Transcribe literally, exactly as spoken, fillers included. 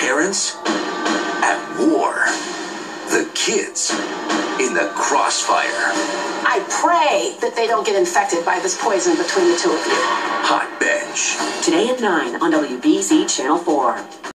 parents at war. The kids in the crossfire. I pray that they don't get infected by this poison between the two of you. Hot Bench. Today at nine on W B Z Channel four.